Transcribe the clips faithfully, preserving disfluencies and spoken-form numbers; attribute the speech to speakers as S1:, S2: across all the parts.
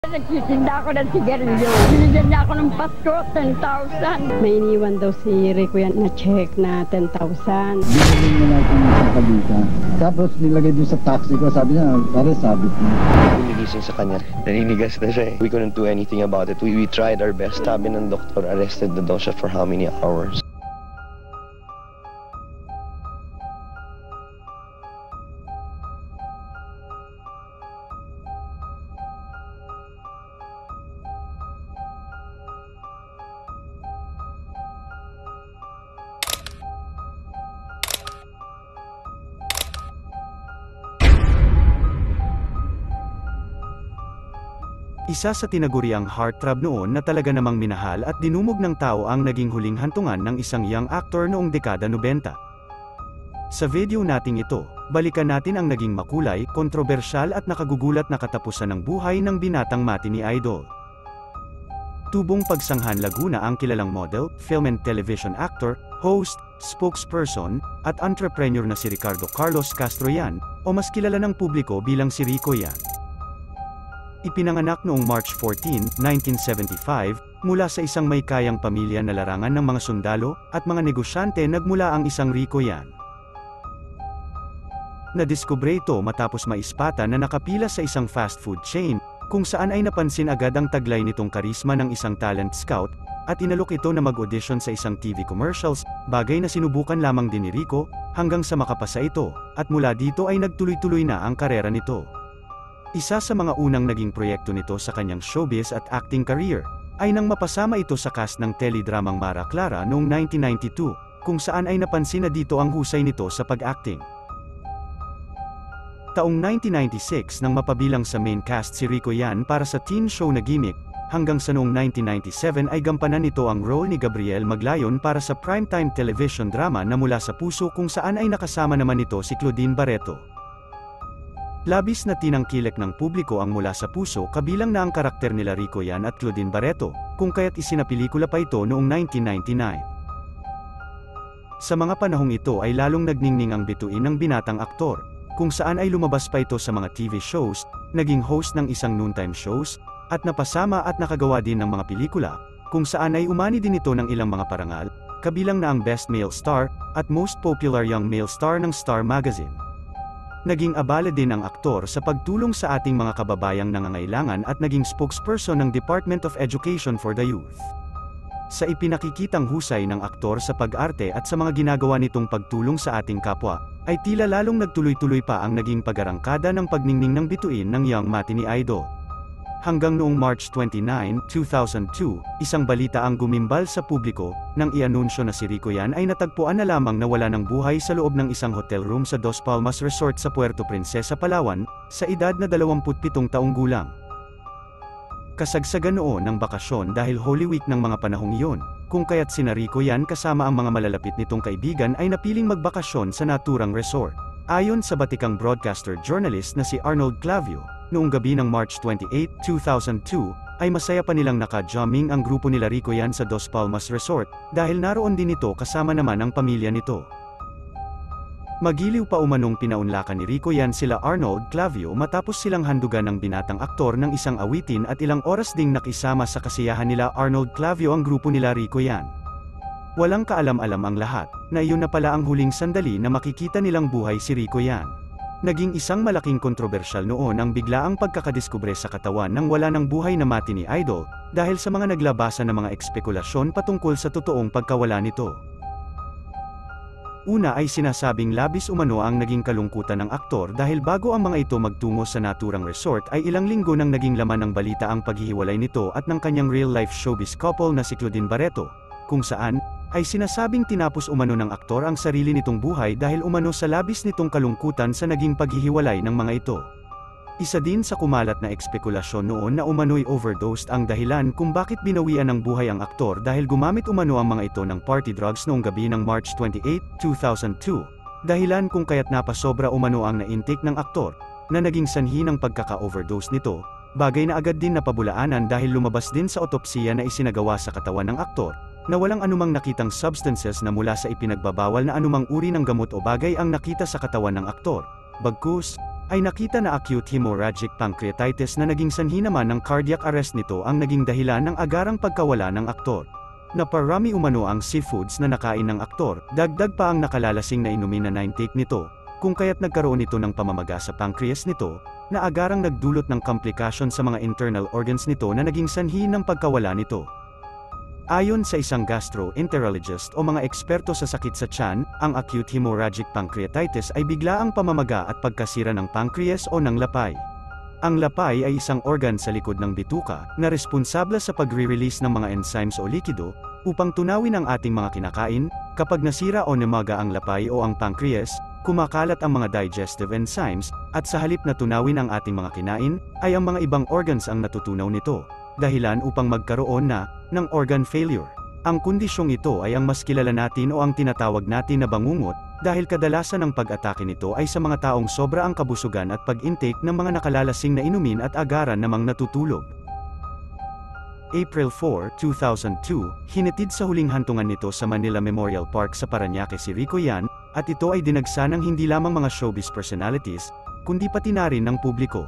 S1: Nagtitinda ako ng sigarilyo. Binigyan niya ako ng Pasko, ten thousand. May iniwan daw si Rico yan na check na ten thousand.
S2: Binigyan niya natin sa kabita. Tapos nilagay din sa taxi ko. Sabi niya, pare sabit mo.
S3: Gumigising sa kanya. Naninigas na siya eh. We couldn't do anything about it. We, we tried our best. Sabi ng doktor, arrested na daw siya for how many hours.
S4: Isa sa tinaguriang heartthrob noon na talaga namang minahal at dinumog ng tao ang naging huling hantungan ng isang young actor noong dekada nobenta. Sa video nating ito, balikan natin ang naging makulay, kontrobersyal at nakagugulat na katapusan ng buhay ng binatang matinee idol. Tubong Pagsanghan Laguna ang kilalang model, film and television actor, host, spokesperson, at entrepreneur na si Ricardo Carlos Castro yan, o mas kilala ng publiko bilang si Rico yan. Ipinanganak noong March fourteenth, nineteen seventy-five, mula sa isang may kayang pamilya na larangan ng mga sundalo, at mga negosyante nagmula ang isang Rico yan. Nadiskubre ito matapos maispata na nakapila sa isang fast food chain, kung saan ay napansin agad ang taglay nitong karisma ng isang talent scout, at inalok ito na mag-audition sa isang T V commercials, bagay na sinubukan lamang din ni Rico, hanggang sa makapasa ito, at mula dito ay nagtuloy-tuloy na ang karera nito. Isa sa mga unang naging proyekto nito sa kanyang showbiz at acting career, ay nang mapasama ito sa cast ng teledramang Mara Clara noong nineteen ninety-two, kung saan ay napansin na dito ang husay nito sa pag-acting. Taong nineteen ninety-six nang mapabilang sa main cast si Rico yan para sa teen show na Gimmick, hanggang sa noong nineteen ninety-seven ay gampanan nito ang role ni Gabriel Maglayon para sa primetime television drama na Mula sa Puso, kung saan ay nakasama naman nito si Claudine Barreto. Labis na tinangkilik ng publiko ang Mula sa Puso, kabilang na ang karakter nila Rico yan at Claudine Barreto, kung kaya't isinapelikula pa ito noong nineteen ninety-nine. Sa mga panahong ito ay lalong nagningning ang bituin ng binatang aktor, kung saan ay lumabas pa ito sa mga T V shows, naging host ng isang noontime shows, at napasama at nakagawa din ng mga pelikula, kung saan ay umani din ito ng ilang mga parangal, kabilang na ang Best Male Star, at Most Popular Young Male Star ng Star Magazine. Naging abala din ang aktor sa pagtulong sa ating mga kababayang nangangailangan at naging spokesperson ng Department of Education for the Youth. Sa ipinakikitang husay ng aktor sa pag-arte at sa mga ginagawa nitong pagtulong sa ating kapwa, ay tila lalong nagtuloy-tuloy pa ang naging pag-arangkada ng pagningning ng bituin ng young matinee idol. Hanggang noong March twenty-ninth, two thousand two, isang balita ang gumimbal sa publiko, nang i-anunsyo na si Rico yan ay natagpuan na lamang na wala ng buhay sa loob ng isang hotel room sa Dos Palmas Resort sa Puerto Princesa, Palawan, sa edad na dalawampu't pitong taong gulang. Kasagsagan noon ng bakasyon dahil Holy Week ng mga panahong iyon, kung kaya't sina Rico yan kasama ang mga malalapit nitong kaibigan ay napiling magbakasyon sa naturang resort. Ayon sa batikang broadcaster journalist na si Arnold Clavio, noong gabi ng March twenty-eighth, two thousand two, ay masaya pa nilang naka-jamming ang grupo nila Rico yan sa Dos Palmas Resort, dahil naroon din ito kasama naman ang pamilya nito. Magiliw pa umanong pinaunlakan ni Rico yan sila Arnold Clavio matapos silang handugan ng binatang aktor ng isang awitin, at ilang oras ding nakisama sa kasiyahan nila Arnold Clavio ang grupo nila Rico yan. Walang kaalam-alam ang lahat, na iyon na pala ang huling sandali na makikita nilang buhay si Rico yan. Naging isang malaking kontrobersyal noon ang biglaang pagkakadiskubre sa katawan ng wala ng buhay na matinee idol, dahil sa mga naglabasan na mga ekspekulasyon patungkol sa totoong pagkawala nito. Una ay sinasabing labis umano ang naging kalungkutan ng aktor dahil bago ang mga ito magtungo sa naturang resort ay ilang linggo nang naging laman ng balita ang paghihiwalay nito at ng kanyang real-life showbiz couple na si Claudine Barreto, kung saan ay sinasabing tinapos umano ng aktor ang sarili nitong buhay dahil umano sa labis nitong kalungkutan sa naging paghihiwalay ng mga ito. Isa din sa kumalat na ekspekulasyon noon na umano'y overdosed ang dahilan kung bakit binawian ng buhay ang aktor dahil gumamit umano ang mga ito ng party drugs noong gabi ng March twenty-eighth, two thousand two, dahilan kung kaya't napasobra umano ang na-intake ng aktor, na naging sanhi ng pagkaka-overdose nito, bagay na agad din napabulaanan dahil lumabas din sa otopsiya na isinagawa sa katawan ng aktor, na walang anumang nakitang substances na mula sa ipinagbabawal na anumang uri ng gamot o bagay ang nakita sa katawan ng aktor. Bagkus, ay nakita na acute hemorrhagic pancreatitis na naging sanhi naman ng cardiac arrest nito ang naging dahilan ng agarang pagkawala ng aktor. Naparami umano ang seafoods na nakain ng aktor, dagdag pa ang nakalalasing na inumin na nine take nito, kung kaya't nagkaroon ito ng pamamaga sa pancreas nito, na agarang nagdulot ng komplikasyon sa mga internal organs nito na naging sanhi ng pagkawala nito. Ayon sa isang gastroenterologist o mga eksperto sa sakit sa tiyan, ang acute hemorrhagic pancreatitis ay biglaang pamamaga at pagkasira ng pancreas o ng lapay. Ang lapay ay isang organ sa likod ng bituka, na responsable sa pagre-release ng mga enzymes o likido, upang tunawin ang ating mga kinakain. Kapag nasira o namaga ang lapay o ang pancreas, kumakalat ang mga digestive enzymes, at sa halip na tunawin ang ating mga kinain, ay ang mga ibang organs ang natutunaw nito. Dahilan upang magkaroon na, ng organ failure. Ang kondisyong ito ay ang mas kilala natin o ang tinatawag natin na bangungot, dahil kadalasan ang pag-atake nito ay sa mga taong sobra ang kabusugan at pag-intake ng mga nakalalasing na inumin at agaran namang natutulog. April four, two thousand two, hinatid sa huling hantungan nito sa Manila Memorial Park sa Parañaque si Rico Yan, at ito ay dinagsa ng hindi lamang mga showbiz personalities, kundi pati na rin ng publiko.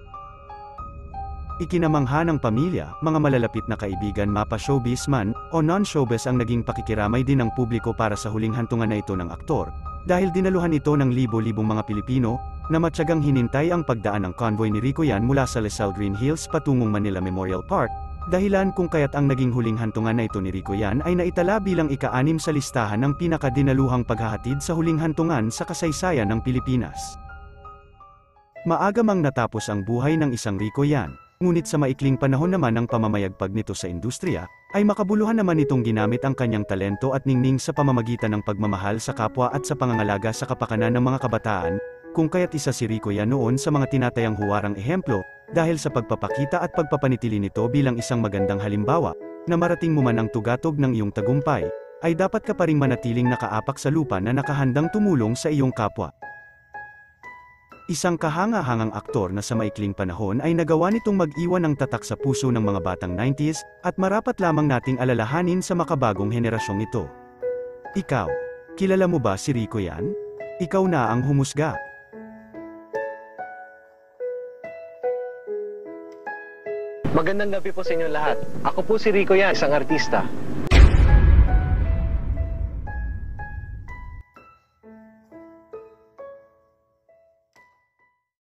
S4: Ikinamangha ng pamilya, mga malalapit na kaibigan mapa showbiz man, o non-showbiz ang naging pakikiramay din ng publiko para sa huling hantungan na ito ng aktor, dahil dinaluhan ito ng libo-libong mga Pilipino, na matyagang hinintay ang pagdaan ng convoy ni Rico Yan mula sa Lasal Green Hills patungong Manila Memorial Park, dahilan kung kaya't ang naging huling hantungan na ito ni Rico Yan ay naitala bilang ika-anim sa listahan ng pinakadinaluhang paghahatid sa huling hantungan sa kasaysayan ng Pilipinas. Maagamang natapos ang buhay ng isang Rico Yan. Ngunit sa maikling panahon naman ng pamamayagpag nito sa industriya, ay makabuluhan naman itong ginamit ang kanyang talento at ningning sa pamamagitan ng pagmamahal sa kapwa at sa pangangalaga sa kapakanan ng mga kabataan, kung kaya't isa si Rico Yan noon sa mga tinatayang huwarang ehemplo, dahil sa pagpapakita at pagpapanitili nito bilang isang magandang halimbawa, na marating mo man ang tugatog ng iyong tagumpay, ay dapat ka pa ring manatiling nakaapak sa lupa na nakahandang tumulong sa iyong kapwa. Isang kahanga-hangang aktor na sa maikling panahon ay nagawa nitong mag-iwan ng tatak sa puso ng mga batang nineties, at marapat lamang nating alalahanin sa makabagong henerasyong ito. Ikaw, kilala mo ba si Rico Yan? Ikaw na ang humusga.
S5: Magandang gabi po sa inyo lahat. Ako po si Rico Yan, isang artista.